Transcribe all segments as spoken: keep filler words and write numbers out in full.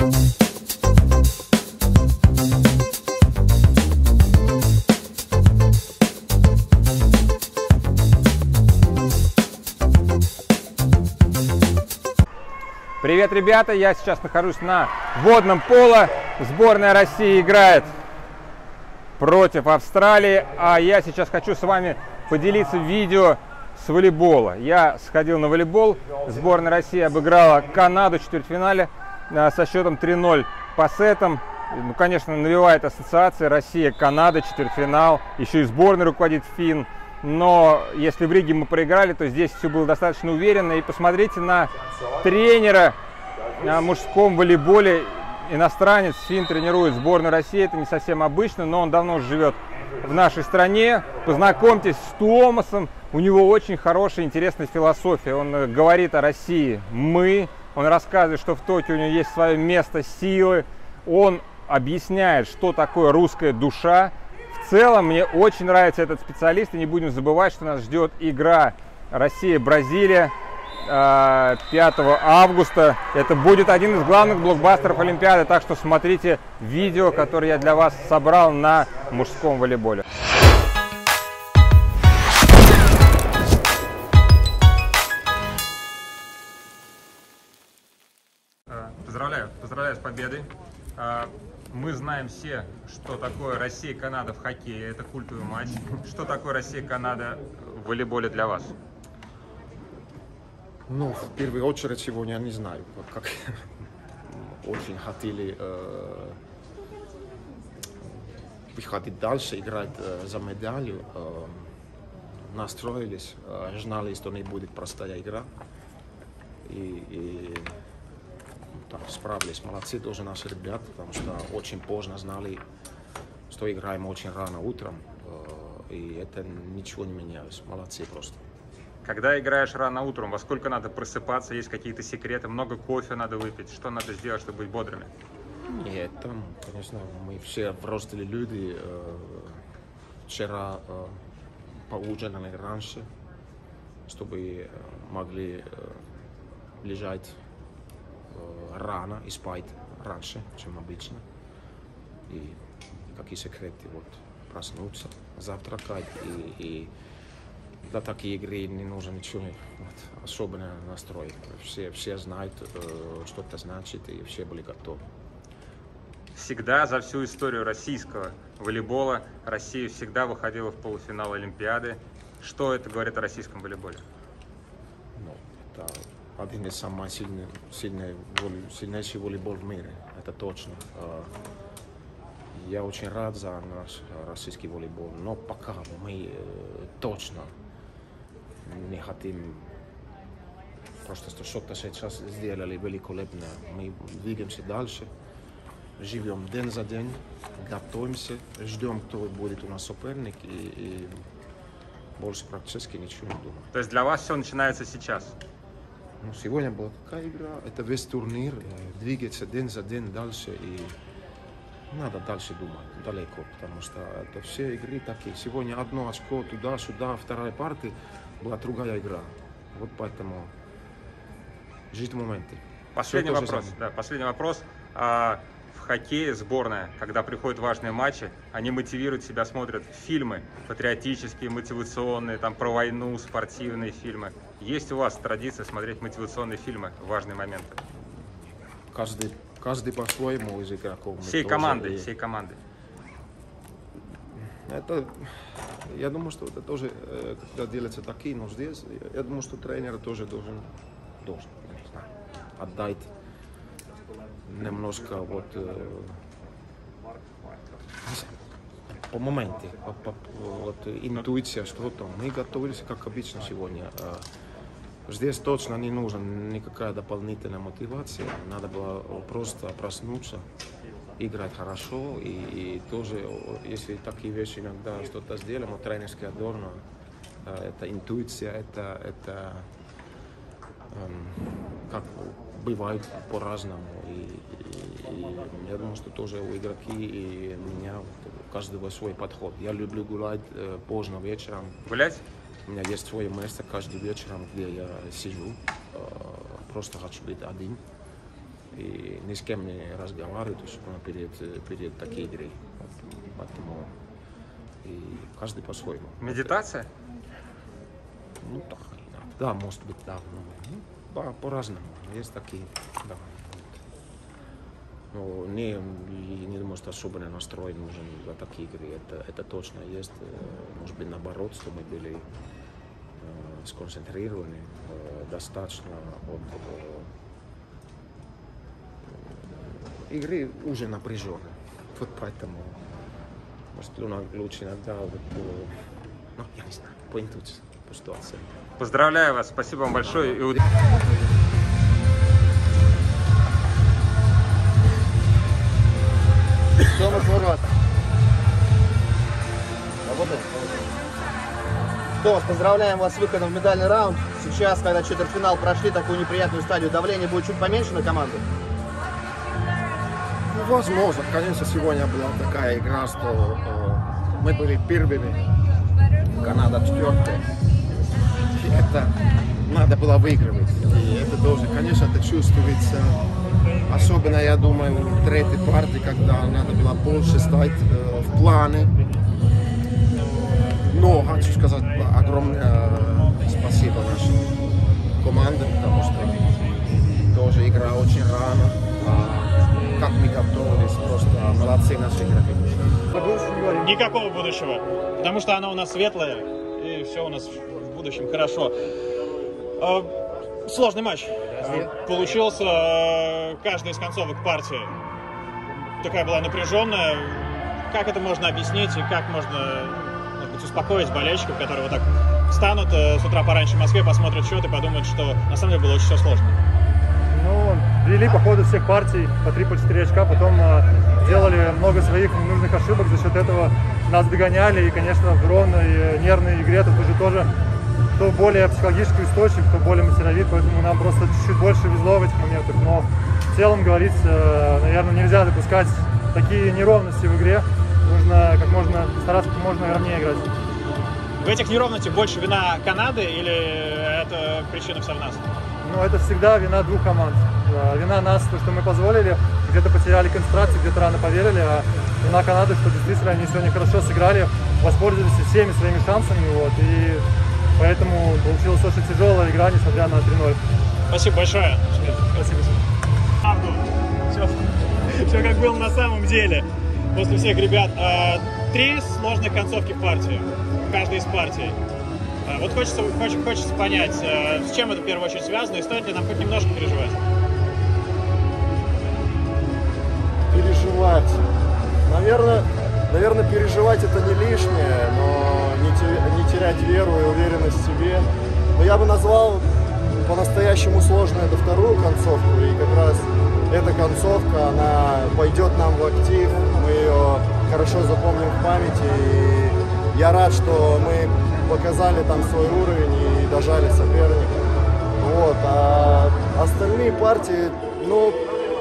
Привет, ребята! Я сейчас нахожусь на водном поло. Сборная России играет против Австралии, а я сейчас хочу с вами поделиться видео с волейбола. Я сходил на волейбол. Сборная России обыграла Канаду в четвертьфинале со счетом три ноль по сетам. Ну, конечно, навевает ассоциации Россия-Канада, четвертьфинал. Еще и сборной руководит финн. Но если в Риге мы проиграли, то здесь все было достаточно уверенно. И посмотрите на тренера на мужском волейболе. Иностранец, финн, тренирует сборную России. Это не совсем обычно, но он давно живет в нашей стране. Познакомьтесь с Томасом. У него очень хорошая, интересная философия. Он говорит о России «мы». Он рассказывает, что в Токио у него есть свое место силы. Он объясняет, что такое русская душа. В целом, мне очень нравится этот специалист. И не будем забывать, что нас ждет игра Россия-Бразилия пятого августа. Это будет один из главных блокбастеров Олимпиады. Так что смотрите видео, которое я для вас собрал на мужском волейболе. Поздравляю, поздравляю с победой. Мы знаем все, что такое Россия-Канада в хоккее. Это культовый матч. Что такое Россия-Канада в волейболе для вас? Ну, в первую очередь сегодня я не знаю, как, как очень хотели э, выходить дальше, играть э, за медалью. Э, настроились, э, знали, что не будет простая игра. И, и там, справились. Молодцы тоже наши ребята, потому что очень поздно знали, что играем очень рано утром. Э, и это ничего не менялось. Молодцы просто. Когда играешь рано утром, во сколько надо просыпаться, есть какие-то секреты, много кофе надо выпить, что надо сделать, чтобы быть бодрыми? Нет, там, конечно, мы все взрослые люди. Вчера поужинали раньше, чтобы могли лежать рано и спать раньше, чем обычно. И какие секреты, вот, проснуться, завтракать и, и для такой игры не нужно ничего, вот, особенного настроя. Все, все знают, э, что это значит, и все были готовы. Всегда за всю историю российского волейбола Россия всегда выходила в полуфинал Олимпиады. Что это говорит о российском волейболе? Ну, это один из самых сильных, сильных, сильнейших волейбол в мире, это точно. Я очень рад за наш российский волейбол, но пока мы точно не хотим просто, что что-то сейчас сделали великолепно. Мы двигаемся дальше, живем день за день, готовимся, ждем, кто будет у нас соперник, и, и больше практически ничего не думаем. То есть для вас все начинается сейчас? Ну, сегодня была такая игра, это весь турнир, двигаться день за день дальше, и надо дальше думать, далеко, потому что это все игры такие. Сегодня одно очко туда-сюда, вторая партия, была другая игра. Вот поэтому жить в моменте. Последний вопрос. Да, последний вопрос. А в хоккее сборная, когда приходят важные матчи, они мотивируют себя, смотрят фильмы патриотические, мотивационные, там про войну, спортивные фильмы. Есть у вас традиция смотреть мотивационные фильмы в важные моменты? Каждый, каждый по-своему из игроков. Всей команды, всей команды. Это, я думаю, что это тоже, когда делятся такие, но здесь, я думаю, что тренер тоже должен, должен не знаю, отдать немножко вот по моменте, по, по, вот, интуиция, что там. Мы готовились, как обычно, сегодня. Здесь точно не нужна никакая дополнительная мотивация. Надо было просто проснуться, играть хорошо. И, и тоже, если такие вещи иногда что-то сделаем, вот тренерская дорна, это интуиция, это, это эм, как бывает по-разному. И, и, и я думаю, что тоже у игроки и меня, у каждого свой подход. Я люблю гулять э, поздно вечером. Гулять? У меня есть свое место каждый вечер, где я сижу, просто хочу быть один. и ни с кем не разговаривать перед, перед такой игрой. Поэтому и каждый по-своему. Медитация? Ну так, да, может быть, да. Ну, по- по-разному. Есть такие, да. Но не, не думаю, что особенный настрой нужен для такие игры. Это, это точно есть. Может быть, наоборот, что мы были э, сконцентрированы э, достаточно от э, игры уже напряженной. Вот поэтому, может, лучше иногда, вот, э, ну, я не знаю, по интуиции, по ситуации. Поздравляю вас, спасибо вам большое. И уд- Томас Ворот. Работает? Томас, поздравляем вас с выходом в медальный раунд. Сейчас, когда четвертьфинал прошли такую неприятную стадию, давление будет чуть поменьше на команду? Ну, возможно. Конечно, сегодня была такая игра, что э, мы были первыми, Канада четвертая. И это надо было выигрывать. И это тоже, конечно, это чувствуется. Особенно, я думаю, в третьей партии, когда надо было больше стать э, в плане. Но хочу сказать огромное э, спасибо нашей команде, потому что тоже игра очень рано. А как мы готовились, просто молодцы наши игроки. Никакого будущего, потому что оно у нас светлое, и все у нас в будущем хорошо. Сложный матч получился, каждая из концовок партии такая была напряженная. Как это можно объяснить и как можно, может быть, успокоить болельщиков, которые вот так встанут с утра пораньше в Москве, посмотрят счет и подумают, что на самом деле было очень все сложно? Ну, вели по ходу всех партий по три, по четыре очка, потом э, делали много своих ненужных ошибок, за счет этого нас догоняли, и, конечно, в ровной нервной игре тут уже тоже кто более психологически устойчив, кто более мастеровит, поэтому нам просто чуть-чуть больше везло в этих моментах, но в целом, говорится, э, наверное, нельзя допускать такие неровности в игре, нужно как можно стараться как можно ровнее играть. В этих неровностях больше вина Канады или это причина вся в нас? Ну, это всегда вина двух команд. Вина нас, то, что мы позволили, где-то потеряли концентрацию, где-то рано поверили, а вина Канады, что действительно они сегодня хорошо сыграли, воспользовались всеми своими шансами, вот, и поэтому получилась очень тяжелая игра, несмотря на три ноль. Спасибо большое. Спасибо. Правду. Все, все как было на самом деле. После всех ребят. Три сложных концовки в партии. Каждой из партий. Вот хочется, хочется, хочется понять, с чем это в первую очередь связано, и стоит ли нам хоть немножко переживать? Переживать. Наверное, наверное, переживать это не лишнее, но не, терять, не терять веру и уверенность в себе. Но я бы назвал по-настоящему сложной эту вторую концовку, и как раз эта концовка, она пойдет нам в актив, мы ее хорошо запомним в памяти, и я рад, что мы показали там свой уровень и дожали соперника. Вот. А остальные партии, ну,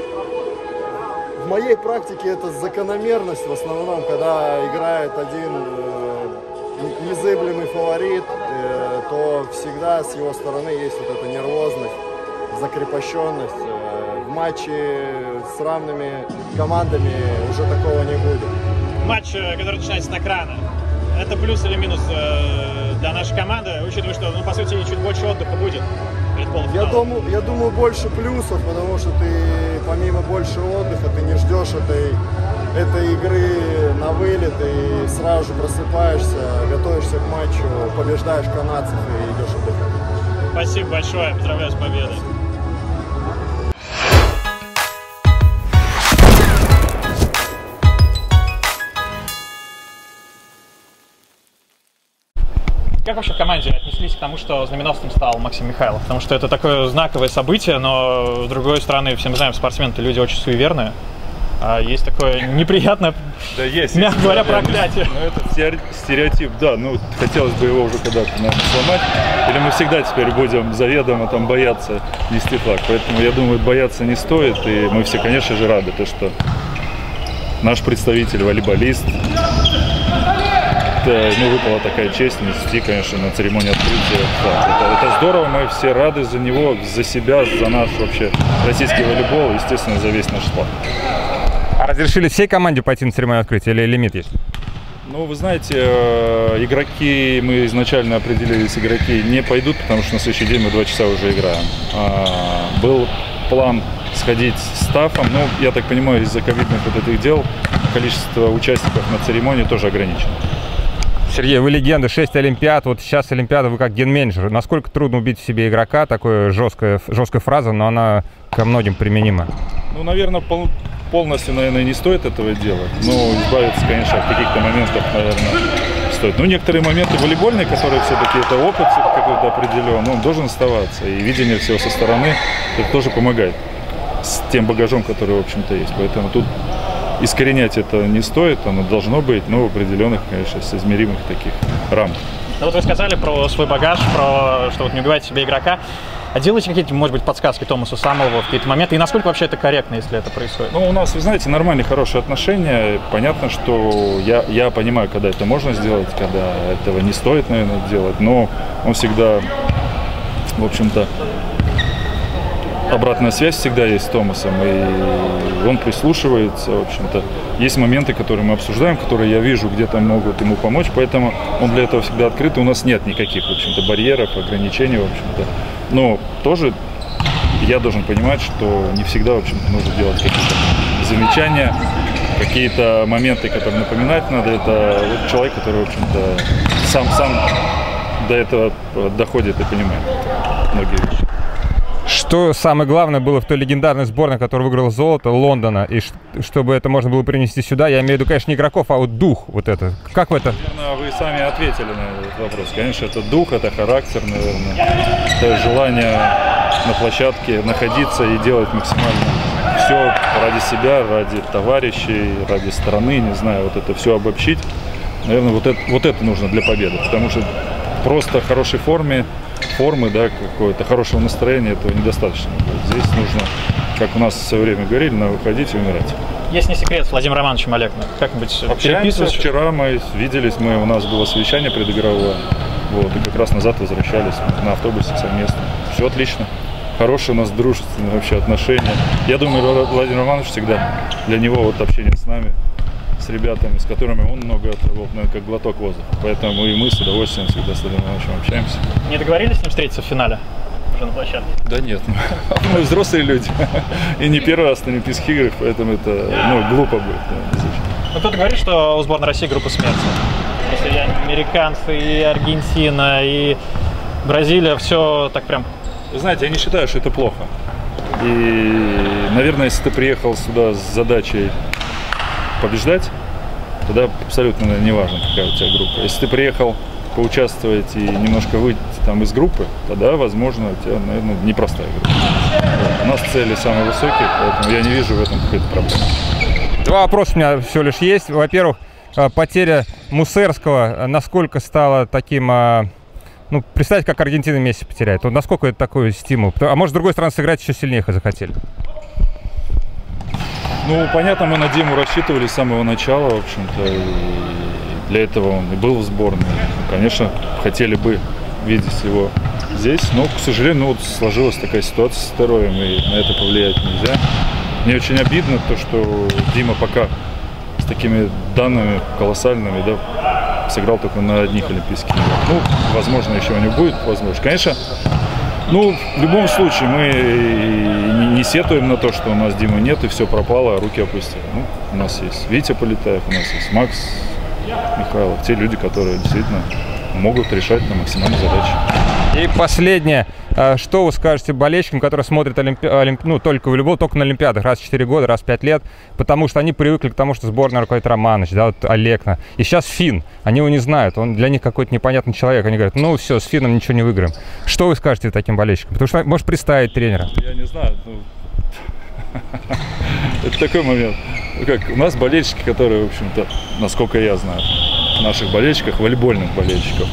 в моей практике это закономерность в основном, когда играет один э, незыблемый фаворит, э, то всегда с его стороны есть вот эта нервозность, закрепощенность. Э, в матче с равными командами уже такого не будет. Матч, который начинается так рано. Это плюс или минус э, для нашей команды, учитывая, что, ну, по сути, чуть больше отдыха будет перед полуфиналом? Я думаю, я думаю, больше плюсов, потому что ты, помимо больше отдыха, ты не ждешь этой, этой игры на вылет и сразу же просыпаешься, готовишься к матчу, побеждаешь канадцев и идешь отдыхать. Спасибо большое, поздравляю с победой. Как вообще в команде отнеслись к тому, что знаменосцем стал Максим Михайлов? Потому что это такое знаковое событие, но с другой стороны, все мы знаем, спортсмены-то люди очень суеверные. А есть такое неприятное, да, есть, мягко есть, говоря, да, проклятие. Ну, это стереотип, да, ну, хотелось бы его уже когда-то, наверное, сломать. Или мы всегда теперь будем заведомо там бояться нести флаг. Поэтому, я думаю, бояться не стоит. И мы все, конечно же, рады, то, что наш представитель, волейболист, ему выпала такая честь нести, конечно, на церемонии открытия. Это, это здорово, мы все рады за него, за себя, за наш вообще российский волейбол, естественно, за весь наш спорт. А разрешили всей команде пойти на церемонию открытия или лимит есть? Ну, вы знаете, игроки, мы изначально определились, игроки не пойдут, потому что на следующий день мы два часа уже играем. А, был план сходить с стафом, но, я так понимаю, из-за ковидных вот этих дел количество участников на церемонии тоже ограничено. Сергей, вы легенда, шесть олимпиад, вот сейчас олимпиада, вы как ген-менеджер. Насколько трудно убить в себе игрока? Такая жесткая, жесткая фраза, но она ко многим применима. Ну, наверное, пол, полностью, наверное, не стоит этого делать, но избавиться, конечно, от каких-то моментов, наверное, стоит. Ну, некоторые моменты волейбольные, которые все-таки это опыт какой-то определенный, он должен оставаться, и видение всего со стороны, это тоже помогает с тем багажом, который, в общем-то, есть. Поэтому тут искоренять это не стоит, оно должно быть, но в определенных, конечно, соизмеримых таких рамках. Ну вот вы сказали про свой багаж, про что вот не убивайте себе игрока. А делаете какие-то, может быть, подсказки Томасу Самуэлу в какие-то моменты? И насколько вообще это корректно, если это происходит? Ну, у нас, вы знаете, нормальные, хорошие отношения. Понятно, что я, я понимаю, когда это можно сделать, когда этого не стоит, наверное, делать. Но он всегда, в общем-то, обратная связь всегда есть с Томасом, и он прислушивается, в общем-то. Есть моменты, которые мы обсуждаем, которые я вижу, где-то могут ему помочь, поэтому он для этого всегда открыт, и у нас нет никаких, в общем-то, барьеров, ограничений, в общем-то. Но тоже я должен понимать, что не всегда, в общем-то, нужно делать какие-то замечания, какие-то моменты, которые напоминать надо. Это вот человек, который, в общем-то, сам, сам до этого доходит и понимает многие вещи. Что самое главное было в той легендарной сборной, которая выиграла золото Лондона, и чтобы это можно было принести сюда, я имею в виду, конечно, не игроков, а вот дух вот это. Как в это? Наверное, вы сами ответили на этот вопрос. Конечно, это дух, это характер, наверное, это желание на площадке находиться и делать максимально все ради себя, ради товарищей, ради страны, не знаю, вот это все обобщить. Наверное, вот это, вот это нужно для победы, потому что просто в хорошей форме, формы, да, какое-то хорошего настроения, этого недостаточно. Здесь нужно, как у нас в свое время говорили, надо выходить и умирать. Есть не секрет с Владимиром Романовичем Олегом? Как-нибудь общаемся. Вчера мы виделись, мы, у нас было совещание предыгровое, вот, и как раз назад возвращались на автобусе совместно. Все отлично. Хорошие у нас дружественные вообще отношения. Я думаю, Владимир Романович всегда, для него вот общение с нами, с ребятами, с которыми он много отработал, наверное, как глоток воздуха. Поэтому и мы с удовольствием всегда с Владимиром Ивановичем общаемся. Не договорились с ним встретиться в финале уже на площадке? Да нет, мы взрослые люди. И не первый раз на Олимпийских играх, поэтому это ну, глупо будет. Ну, кто-то говорит, что у сборной России группа смерти. Если и американцы, и Аргентина, и Бразилия, все так прям... Вы знаете, я не считаю, что это плохо. И, наверное, если ты приехал сюда с задачей побеждать, тогда абсолютно не важно, какая у тебя группа. Если ты приехал поучаствовать и немножко выйти там из группы, тогда, возможно, у тебя, наверное, непростая группа. Вот. У нас цели самые высокие, поэтому я не вижу в этом какой-то проблемы. Два вопроса у меня всего лишь есть. Во-первых, потеря Мусерского, насколько стала таким... Ну, представьте, как Аргентина Месси потеряет. Вот насколько это такой стимул? А может, с другой стороны, сыграть еще сильнее захотели? Ну, понятно, мы на Диму рассчитывали с самого начала, в общем-то, и для этого он и был в сборной. Конечно, хотели бы видеть его здесь, но, к сожалению, ну, вот сложилась такая ситуация с здоровьем, и на это повлиять нельзя. Мне очень обидно то, что Дима пока с такими данными колоссальными, да, сыграл только на одних Олимпийских играх. Ну, возможно, еще у него будет возможность. Конечно, ну, в любом случае, мы не сетуем на то, что у нас Димы нет, и все пропало, а руки опустили. Ну, у нас есть Витя Полетаев, у нас есть Макс Михайлов, те люди, которые действительно могут решать на максимальные задачи. И последнее. Что вы скажете болельщикам, которые смотрят Олимпи... Олимпи... ну, только волейбол, только на Олимпиадах, раз в четыре года, раз в пять лет, потому что они привыкли к тому, что сборная руководит Романович, да, вот Олегна. И сейчас Финн, они его не знают, он для них какой-то непонятный человек. Они говорят, ну все, с Финном ничего не выиграем. Что вы скажете таким болельщикам? Потому что можешь представить тренера. Я не знаю. Ну... Это такой момент. Как у нас болельщики, которые, в общем-то, насколько я знаю, наших болельщиков, волейбольных болельщиков,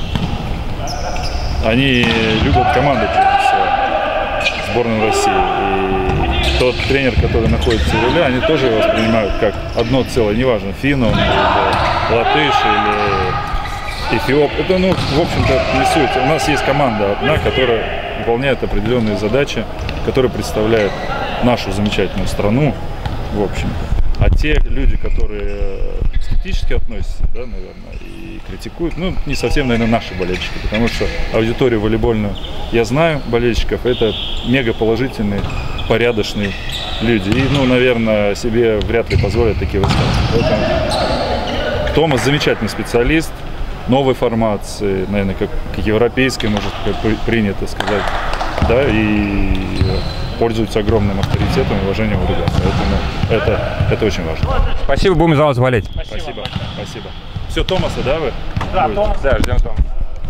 они любят команду, прежде всего, сборную России. И тот тренер, который находится в руле, они тоже его воспринимают как одно целое. Неважно, финн он, или латыш, или Эфиоп. Это, ну, в общем-то, не суть. У нас есть команда одна, которая выполняет определенные задачи, которая представляет нашу замечательную страну, в общем-то. А те люди, которые скептически относятся, да, наверное, и критикуют, ну, не совсем, наверное, наши болельщики, потому что аудиторию волейбольную я знаю, болельщиков, это мега положительные, порядочные люди. И, ну, наверное, себе вряд ли позволят такие высказывания. Поэтому Томас замечательный специалист, новой формации, наверное, как, как европейской, может, как принято сказать, да, и пользуется огромным авторитетом и уважением у ребят. Поэтому это, это очень важно. Спасибо, будем за вас болеть. Спасибо. Спасибо. Все, Томаса, да, вы? Да, будете? Томас. Да, ждем Томаса.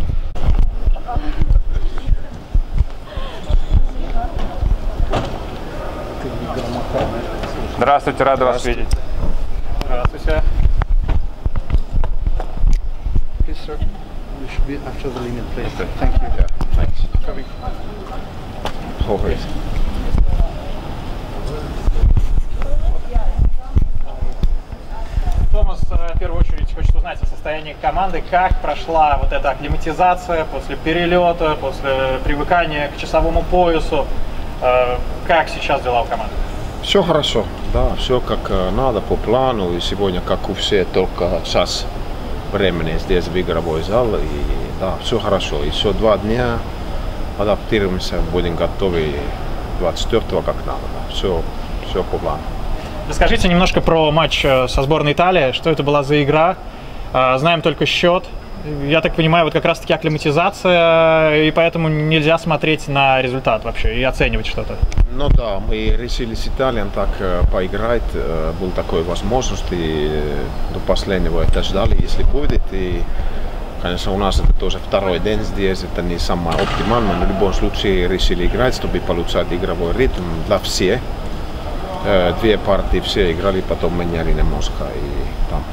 Здравствуйте, рада вас видеть. Здравствуйте. Yes, sir. You should be after the limit, please. Thank you. Yeah, thanks. Coming. Always. Томас, в первую очередь, хочет узнать о состоянии команды, как прошла вот эта акклиматизация после перелета, после привыкания к часовому поясу. Как сейчас дела у команды? Все хорошо, да, все как надо по плану. И сегодня, как у всех, только час времени здесь в игровой зале. И да, все хорошо. Еще два дня адаптируемся, будем готовы двадцать четвёртого как надо. Да. Все, все по плану. Расскажите немножко про матч со сборной Италии. Что это была за игра? Знаем только счет. Я так понимаю, вот как раз-таки акклиматизация, и поэтому нельзя смотреть на результат вообще и оценивать что-то. Ну да, мы решили с Италией так поиграть. Был такой возможность, и до последнего это ждали, если будет. И, конечно, у нас это тоже второй день здесь, это не самое оптимальное, но в любом случае решили играть, чтобы получать игровой ритм для всех. Две партии все играли, потом меняли немножко. И, там,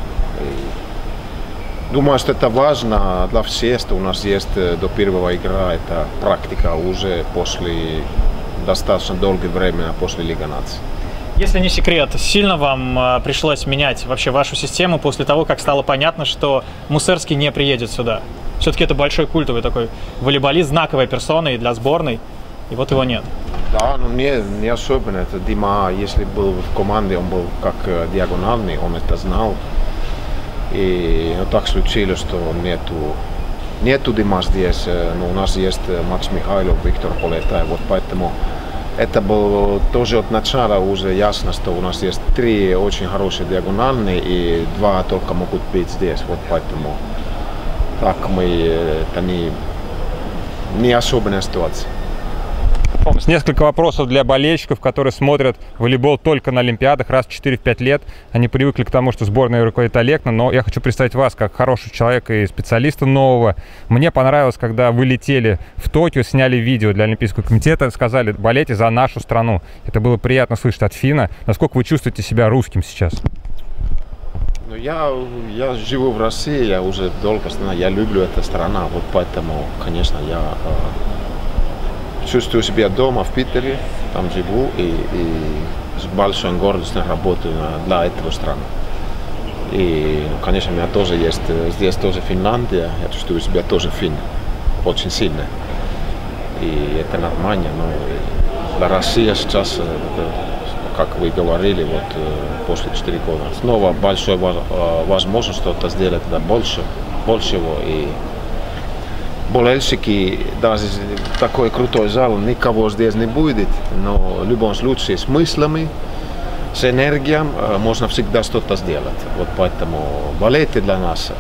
и думаю, что это важно для всех, что у нас есть до первого игра, это практика уже после достаточно долгое время после Лиги наций. Если не секрет, сильно вам э, пришлось менять вообще вашу систему после того, как стало понятно, что Мусерский не приедет сюда? Все-таки это большой культовый такой волейболист, знаковая персона и для сборной, и вот его нет. Да, но не, не особенно. Это Дима, если был в команде, он был как диагональный, он это знал. И ну, так случилось, что нету, нету Дима здесь, но у нас есть Макс Михайлов, Виктор Полета, вот поэтому это было тоже от начала уже ясно, что у нас есть три очень хорошие диагональные и два только могут быть здесь, вот поэтому так мы, это не, не особенная ситуация. Томас, несколько вопросов для болельщиков, которые смотрят волейбол только на Олимпиадах раз в четыре-пять лет. Они привыкли к тому, что сборная руководит Олекна, но я хочу представить вас как хорошего человека и специалиста нового. Мне понравилось, когда вы летели в Токио, сняли видео для Олимпийского комитета, сказали, болейте за нашу страну. Это было приятно слышать от Фина. Насколько вы чувствуете себя русским сейчас? Ну, я, я живу в России, я уже долго знаю, я люблю эту страну, вот поэтому, конечно, я чувствую себя дома в Питере, там живу и, и с большой гордостью работаю для этого страны. И, конечно, у меня тоже есть, здесь тоже Финляндия, я чувствую себя тоже финн, очень сильно. И это нормально, но для России сейчас, как вы говорили, вот после четырёх года, снова большая возможность что-то сделать больше, большего. И болельщики, даже такой крутой зал, никого здесь не будет, но в любом случае с мыслями, с энергией можно всегда что-то сделать. Вот поэтому болейте для нас,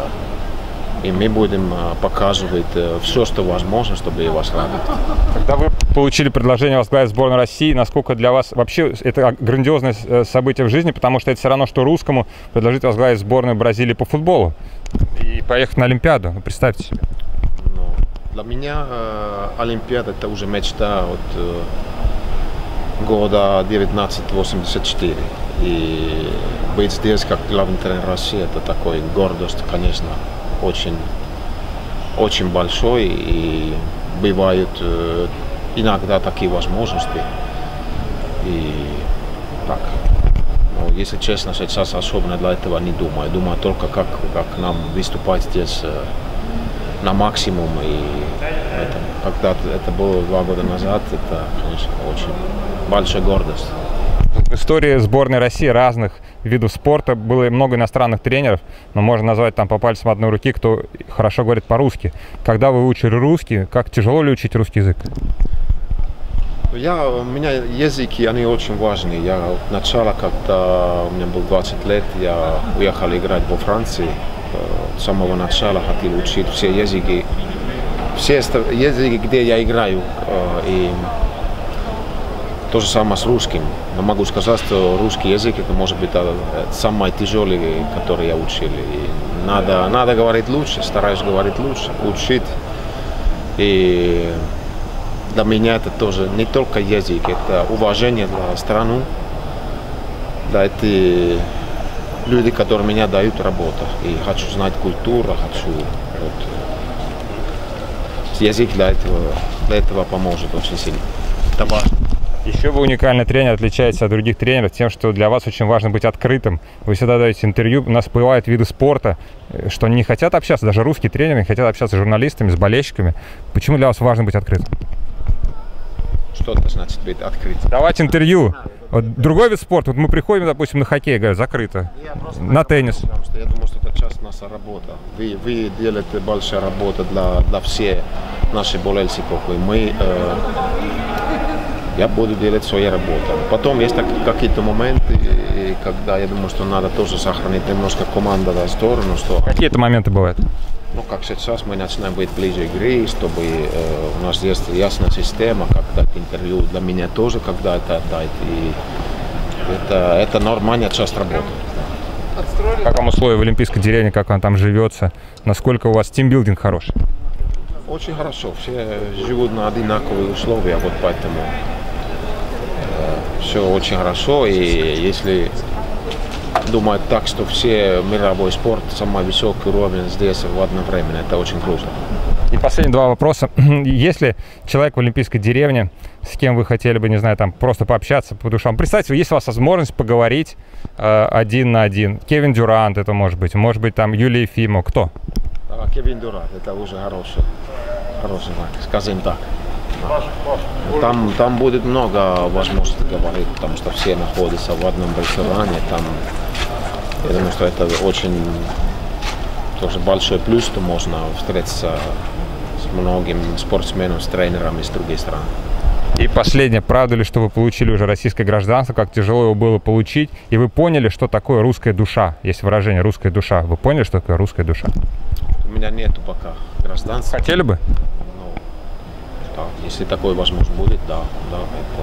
и мы будем показывать все, что возможно, чтобы вас радовать. Когда вы получили предложение возглавить сборную России, насколько для вас вообще это грандиозное событие в жизни, потому что это все равно, что русскому предложить возглавить сборную Бразилии по футболу и поехать на Олимпиаду, ну, представьте себе. Для меня э, Олимпиада это уже мечта от э, года тысяча девятьсот восемьдесят четыре. И быть здесь как главный тренер России, это такой гордость, конечно, очень, очень большой. И бывают э, иногда такие возможности. И так. Ну, если честно, сейчас особенно для этого не думаю. Думаю только, как, как нам выступать здесь э, на максимум. И это, когда это было два года назад, это, конечно, очень большая гордость. В истории сборной России разных видов спорта было много иностранных тренеров, но можно назвать там по пальцам одной руки, кто хорошо говорит по-русски. Когда вы учили русский, как тяжело ли учить русский язык? Я, у меня языки, они очень важны. Я сначала, когда у меня было двадцать лет, я уехал играть во Франции. С самого начала хотел учить все языки. Все языки, где я играю. И то же самое с русским. Но могу сказать, что русский язык это может быть самый тяжелый, который я учил. И надо, надо говорить лучше, стараюсь говорить лучше, учить. И для меня это тоже не только язык, это уважение для страны, для этих людей, которые меня дают работу. И хочу знать культуру, хочу вот, язык для этого, для этого поможет очень сильно. Это важно. Еще вы уникальный тренер, отличаетесь от других тренеров тем, что для вас очень важно быть открытым. Вы всегда даете интервью. У нас бывают виды спорта, что они не хотят общаться, даже русские тренеры не хотят общаться с журналистами, с болельщиками. Почему для вас важно быть открытым? Что это значит быть открытым? Давать интервью. Вот другой вид спорта, вот мы приходим, допустим, на хоккей, говорят, закрыто. На теннис. Я думаю, что это часть наша работа. Вы, вы делаете большая работа для, для всех наших болельщиков. И мы, э, я буду делать свою работу. Потом есть какие-то моменты, когда я думаю, что надо тоже сохранить немножко командную сторону. Что... Какие это моменты бывают? Ну, как сейчас мы начинаем быть ближе к игре, чтобы э, у нас есть ясная система, как дать интервью для меня тоже, когда это отдать. И это, это нормальная часть работы. Как вам условия в Олимпийской деревне, как вам там живется? Насколько у вас тимбилдинг хороший? Очень хорошо. Все живут на одинаковые условия, вот поэтому э, все очень хорошо. И если думать так, что все мировой спорт, самый высокий уровень здесь в одно время, это очень круто. И последние два вопроса. Если человек в Олимпийской деревне, с кем вы хотели бы, не знаю, там просто пообщаться по душам, представьте, есть у вас возможность поговорить э, один на один. Кевин Дюрант это может быть, может быть там Юлия Ефимова, кто? А, Кевин Дюрант, это уже хороший, хороший, скажем так. Там, там будет много возможностей говорить, потому что все находятся в одном ресторане. Там, я думаю, что это очень тоже большой плюс, что можно встретиться с многими спортсменами, с тренерами из других стран. И последнее, правда ли, что вы получили уже российское гражданство, как тяжело его было получить, и вы поняли, что такое русская душа? Есть выражение «русская душа». Вы поняли, что такое русская душа? У меня нету пока гражданства. Хотели бы? Да, если такое возможно будет, да, да,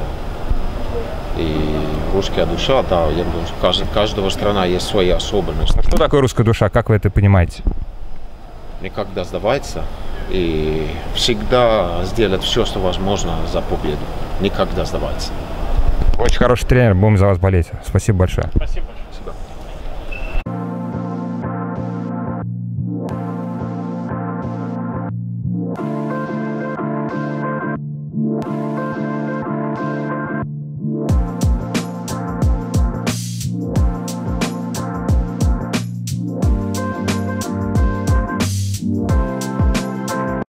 это и русская душа, да, я думаю, что каждая, каждого страна есть свои особенности. Что такое русская душа, как вы это понимаете? Никогда сдаваться и всегда сделать все, что возможно за победу. Никогда сдаваться. Очень хороший тренер, будем за вас болеть. Спасибо большое. Спасибо большое.